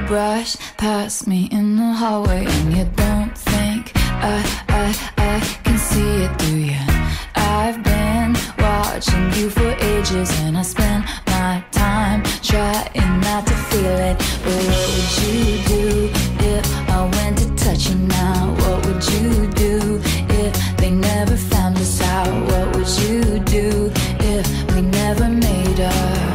brush past me in the hallway, and you don't think I can see it, do you? I've been watching you for ages, and I spend my time trying not to feel it. But what would you do if I went to touch you now? What would you do if they never found us out? What would you do if we never made up?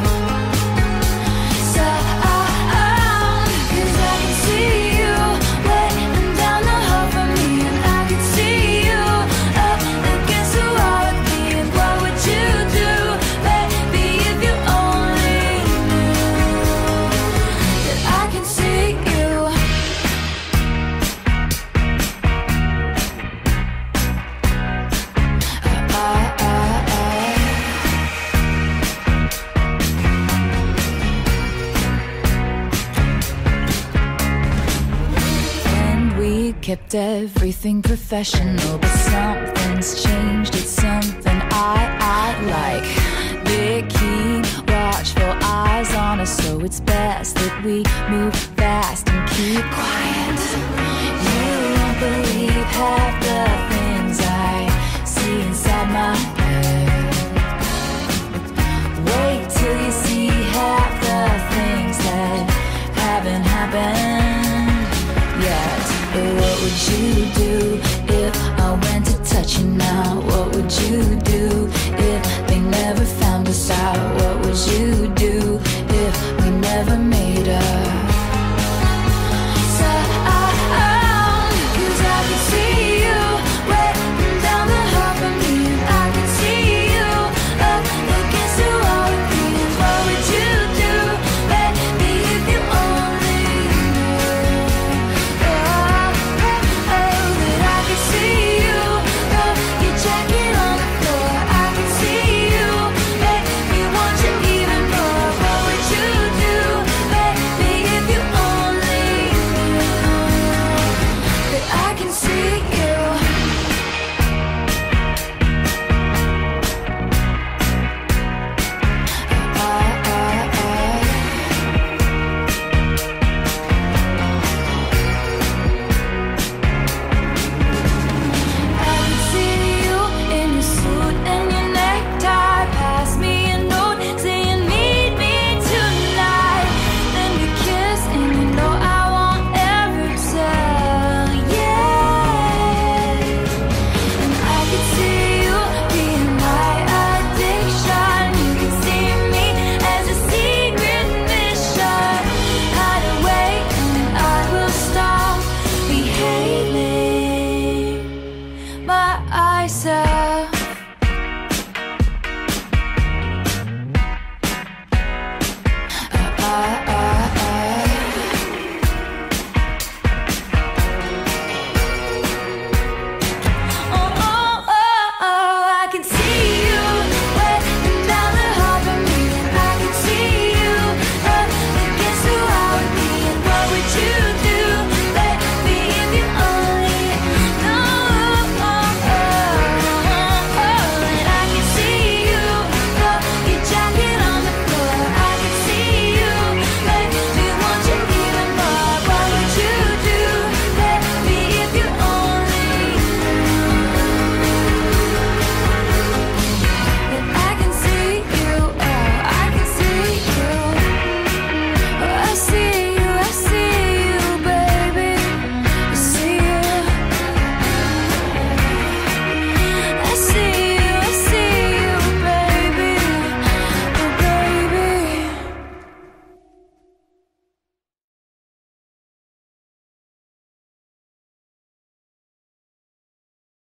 Kept everything professional, but something's changed. It's something I like. They keep watchful eyes on us, so it's best that we move fast and keep quiet. You won't believe half the things I see inside my head. Wait till you see half the things that haven't happened yet. But what would you do if I went to touch you now?